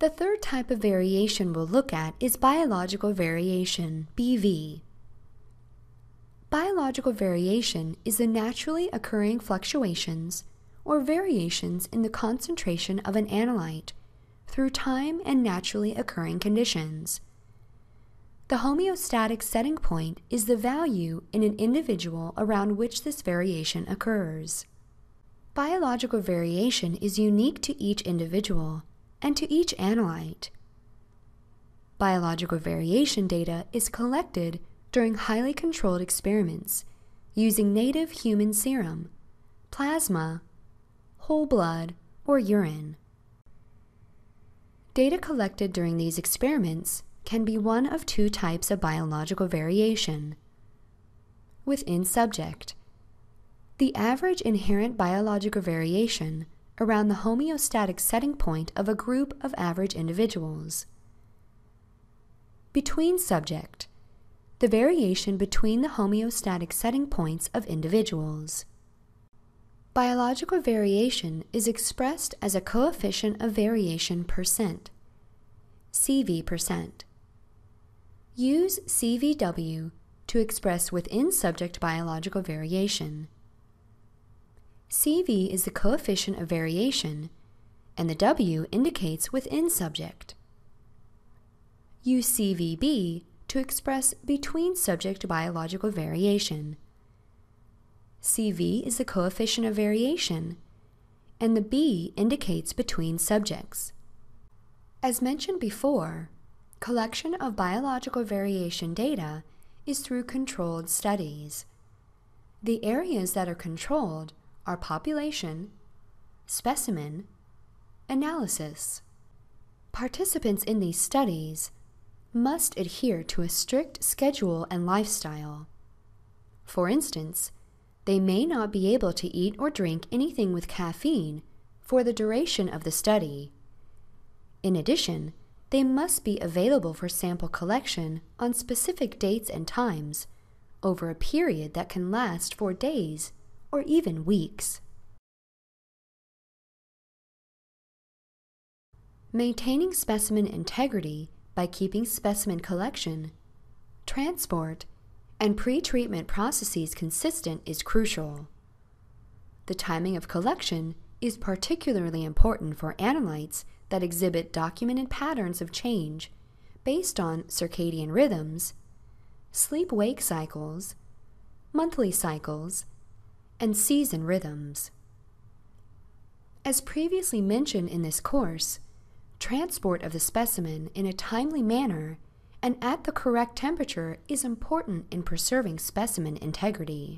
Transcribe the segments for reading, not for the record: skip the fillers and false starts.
The third type of variation we'll look at is biological variation, BV. Biological variation is the naturally occurring fluctuations or variations in the concentration of an analyte through time and naturally occurring conditions. The homeostatic setting point is the value in an individual around which this variation occurs. Biological variation is unique to each individual and to each analyte. Biological variation data is collected during highly controlled experiments using native human serum, plasma, whole blood, or urine. Data collected during these experiments can be one of two types of biological variation. Within subject, the average inherent biological variation around the homeostatic setting point of a group of average individuals. Between subject, the variation between the homeostatic setting points of individuals. Biological variation is expressed as a coefficient of variation percent, CV%. Use CVW to express within subject biological variation. CV is the coefficient of variation, and the W indicates within subject. Use CVB to express between subject biological variation. CV is the coefficient of variation, and the B indicates between subjects. As mentioned before, collection of biological variation data is through controlled studies. The areas that are controlled are population, specimen, analysis. Participants in these studies must adhere to a strict schedule and lifestyle. For instance, they may not be able to eat or drink anything with caffeine for the duration of the study. In addition, they must be available for sample collection on specific dates and times over a period that can last for days or even weeks. Maintaining specimen integrity by keeping specimen collection, transport, and pre-treatment processes consistent is crucial. The timing of collection is particularly important for analytes that exhibit documented patterns of change based on circadian rhythms, sleep-wake cycles, monthly cycles, and season rhythms. As previously mentioned in this course, transport of the specimen in a timely manner and at the correct temperature is important in preserving specimen integrity.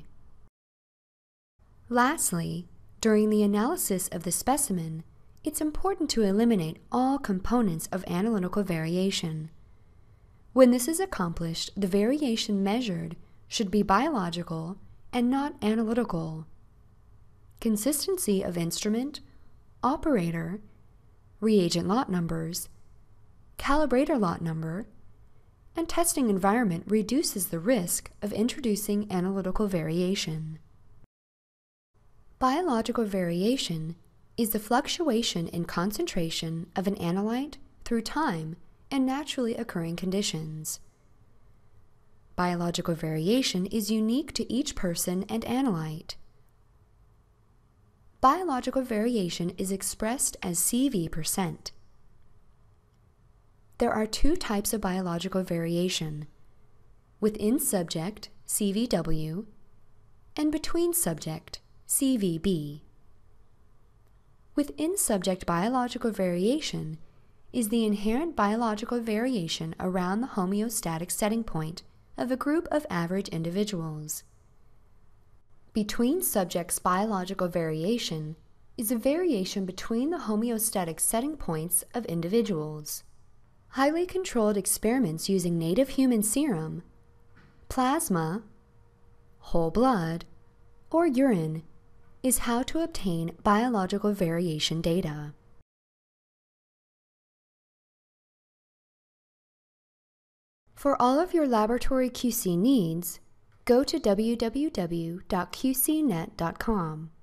Lastly, during the analysis of the specimen, it's important to eliminate all components of analytical variation. When this is accomplished, the variation measured should be biological and not analytical. Consistency of instrument, operator, reagent lot numbers, calibrator lot number, and testing environment reduces the risk of introducing analytical variation. Biological variation is the fluctuation in concentration of an analyte through time and naturally occurring conditions. Biological variation is unique to each person and analyte. Biological variation is expressed as CV%. There are two types of biological variation: within subject, CVW, and between subject, CVB. Within subject biological variation is the inherent biological variation around the homeostatic setting point of a group of average individuals. Between subjects biological variation is a variation between the homeostatic setting points of individuals. Highly controlled experiments using native human serum, plasma, whole blood, or urine is how to obtain biological variation data. For all of your laboratory QC needs, go to www.qcnet.com.